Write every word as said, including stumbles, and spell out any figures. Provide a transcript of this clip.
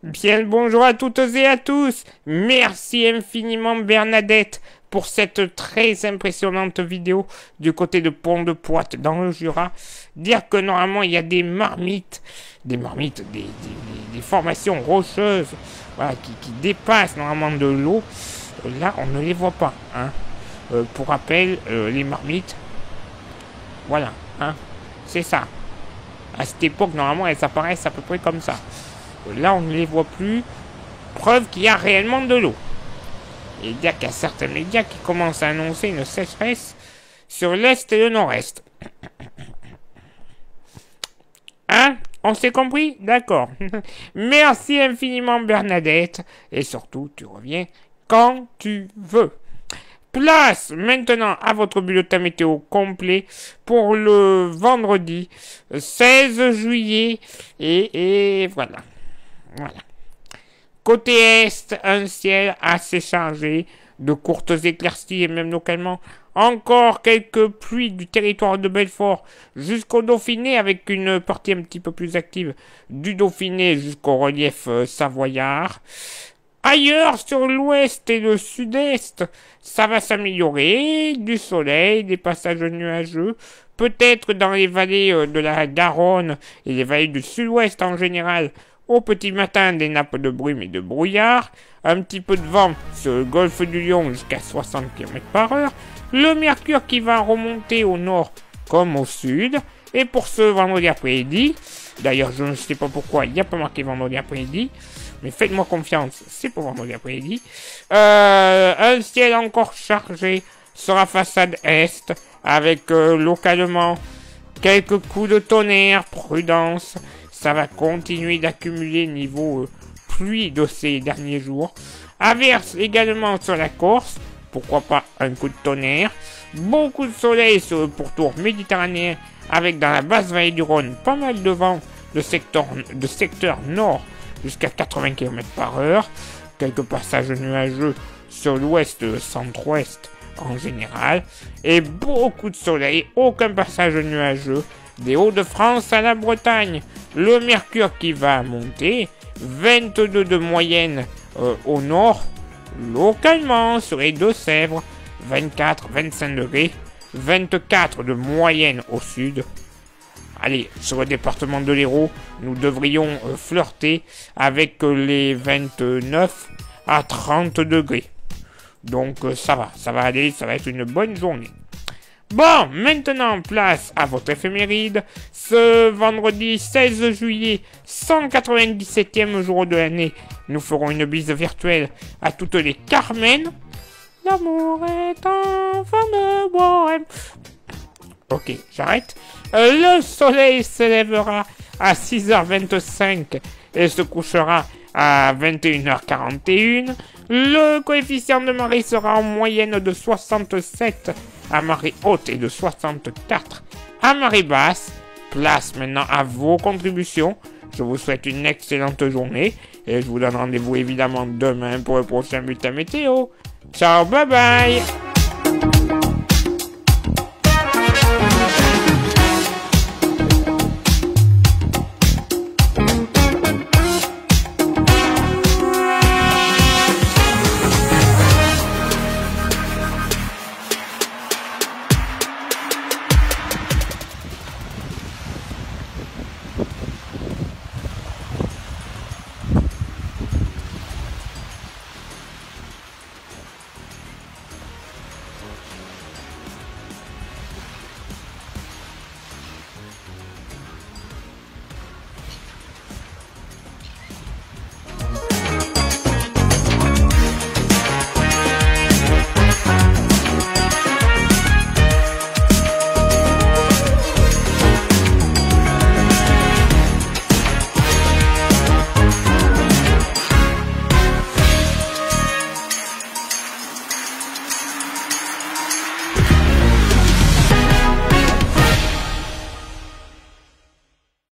Bien le bonjour à toutes et à tous. Merci infiniment Bernadette pour cette très impressionnante vidéo du côté de Pont-de-Poite dans le Jura. Dire que normalement il y a des marmites, des marmites, des, des, des formations rocheuses, voilà, qui, qui dépassent normalement de l'eau. Là on ne les voit pas. Hein. Euh, pour rappel, euh, les marmites, voilà, hein, c'est ça. À cette époque normalement elles apparaissent à peu près comme ça. Là, on ne les voit plus. Preuve qu'il y a réellement de l'eau. Et il y a qu'il y a certains médias qui commencent à annoncer une sécheresse sur l'est et le nord-est. Hein? On s'est compris? D'accord. Merci infiniment Bernadette. Et surtout, tu reviens quand tu veux. Place maintenant à votre bulletin météo complet pour le vendredi seize juillet. Et, et voilà. Voilà. Côté est, un ciel assez chargé, de courtes éclaircies et même localement encore quelques pluies du territoire de Belfort jusqu'au Dauphiné avec une partie un petit peu plus active du Dauphiné jusqu'au relief euh, savoyard. Ailleurs, sur l'ouest et le sud-est, ça va s'améliorer, du soleil, des passages nuageux, peut-être dans les vallées euh, de la Garonne et les vallées du sud-ouest en général. Au petit matin, des nappes de brume et de brouillard, un petit peu de vent sur le golfe du Lion jusqu'à soixante kilomètres par heure, le mercure qui va remonter au nord comme au sud, et pour ce vendredi après-midi, d'ailleurs je ne sais pas pourquoi il n'y a pas marqué vendredi après-midi, mais faites-moi confiance, c'est pour vendredi après-midi, euh, un ciel encore chargé sur la façade est, avec euh, localement quelques coups de tonnerre, prudence. Ça va continuer d'accumuler niveau euh, pluie de ces derniers jours. Averse également sur la Corse. Pourquoi pas un coup de tonnerre. Beaucoup de soleil sur le pourtour méditerranéen. Avec dans la basse vallée du Rhône pas mal de vent de secteur, de secteur nord jusqu'à quatre-vingts kilomètres par heure. Quelques passages nuageux sur l'ouest et le centre-ouest en général. Et beaucoup de soleil. Aucun passage nuageux. Des Hauts-de-France à la Bretagne, le mercure qui va monter, vingt-deux de moyenne euh, au nord, localement sur les Deux-Sèvres, vingt-quatre à vingt-cinq degrés, vingt-quatre de moyenne au sud. Allez, sur le département de l'Hérault, nous devrions euh, flirter avec euh, les vingt-neuf à trente degrés. Donc euh, ça va, ça va aller, ça va être une bonne journée. Bon, maintenant, place à votre éphéméride. Ce vendredi seize juillet, cent quatre-vingt-dix-septième jour de l'année, nous ferons une bise virtuelle à toutes les Carmen. L'amour est un vin de bohème. Ok, j'arrête. Euh, le soleil s'élèvera à six heures vingt-cinq et se couchera à vingt et une heures quarante et un. Le coefficient de marée sera en moyenne de soixante-sept à marée haute et de soixante-quatre à marée basse. Place maintenant à vos contributions. Je vous souhaite une excellente journée et je vous donne rendez-vous évidemment demain pour le prochain bulletin météo. Ciao, bye bye.